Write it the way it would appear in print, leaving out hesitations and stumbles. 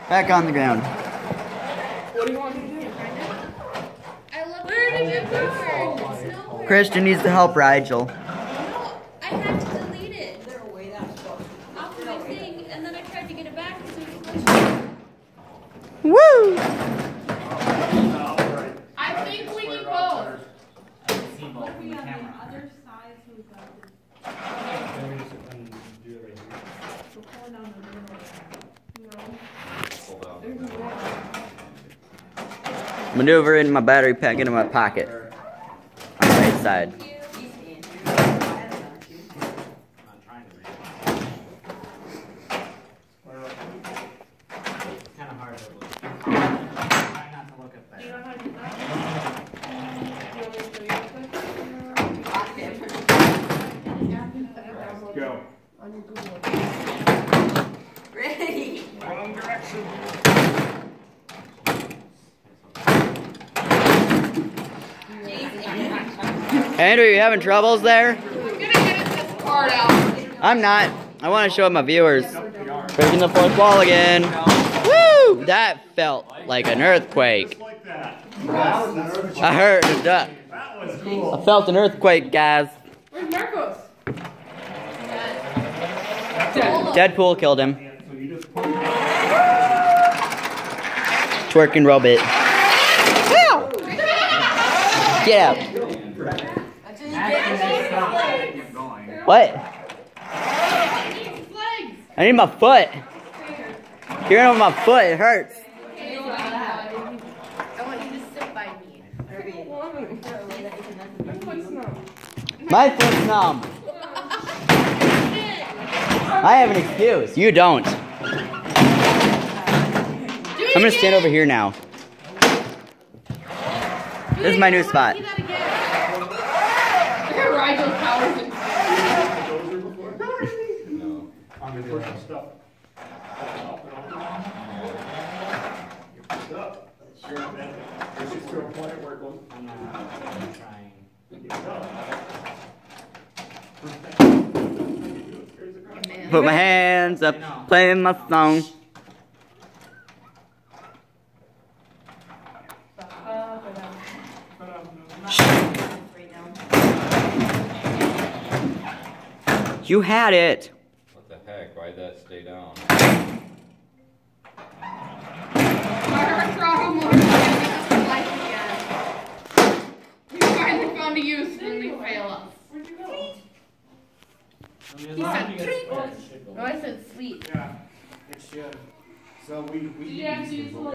Back on the ground. What do you want me to do? I love where did it go? Christian needs to help Rigel. No, I had to delete it. Off of my thing, and then I tried to get it back so it was Woo! I think we need both. Maneuver in my battery pack into my pocket. On the right side. Go. Ready. Wrong direction. Andrew, you having troubles there? I'm gonna edit this part out. I'm not. I want to show my viewers. Breaking the fourth wall again. Woo! That felt like an earthquake. I heard it. I felt an earthquake, guys. Where's Marcos? Deadpool killed him. Twerking robot. Ow! Get out. What? I need my foot. Hearing on my foot, it hurts. I want you to sit by me. My foot's numb. I have an excuse. You don't. I'm gonna stand over here now. This is my new spot. Put my hands up, playing my song. You had it. What the heck? Why'd that stay down? We finally found a use when we fail us. He said treat. No, I said sweet. Yeah, it should. So we